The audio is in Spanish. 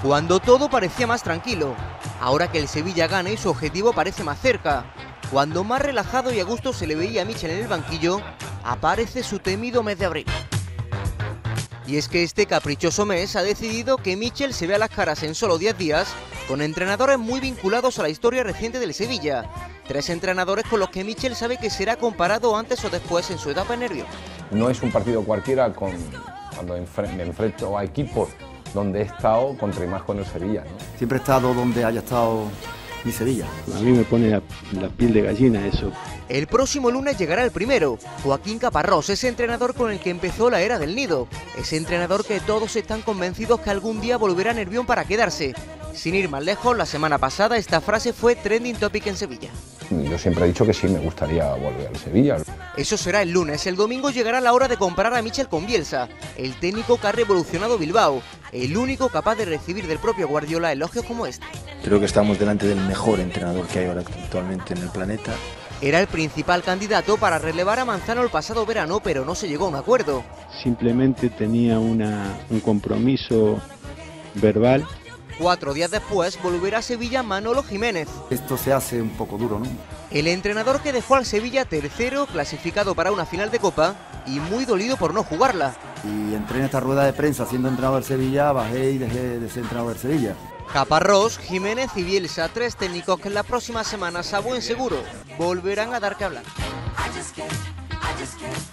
Cuando todo parecía más tranquilo, ahora que el Sevilla gana y su objetivo parece más cerca. Cuando más relajado y a gusto se le veía a Michel en el banquillo, aparece su temido mes de abril. Y es que este caprichoso mes ha decidido que Michel se vea las caras en solo 10 días con entrenadores muy vinculados a la historia reciente del Sevilla. 3 entrenadores con los que Michel sabe que será comparado antes o después en su etapa en Nervión. No es un partido cualquiera cuando me enfrento a equipos donde he estado contra y más con el Sevilla, ¿no? Siempre he estado donde haya estado mi Sevilla. A mí me pone la piel de gallina eso. El próximo lunes llegará el primero, Joaquín Caparrós, ese entrenador con el que empezó la era del Nido, ese entrenador que todos están convencidos que algún día volverá a Nervión para quedarse. Sin ir más lejos, la semana pasada esta frase fue trending topic en Sevilla. Yo siempre he dicho que sí, me gustaría volver al Sevilla. Eso será el lunes. El domingo llegará la hora de comparar a Michel con Bielsa, el técnico que ha revolucionado Bilbao, el único capaz de recibir del propio Guardiola elogios como este. Creo que estamos delante del mejor entrenador que hay ahora actualmente en el planeta. Era el principal candidato para relevar a Manzano el pasado verano, pero no se llegó a un acuerdo. Simplemente tenía un compromiso verbal. 4 días después volverá a Sevilla Manolo Jiménez. Esto se hace un poco duro, ¿no? El entrenador que dejó al Sevilla tercero, clasificado para una final de Copa y muy dolido por no jugarla. Y entré en esta rueda de prensa siendo entrenador del Sevilla, bajé y dejé de ser entrenador del Sevilla. Caparrós, Jiménez y Bielsa, 3 técnicos que en las próximas semanas, a buen seguro, volverán a dar que hablar.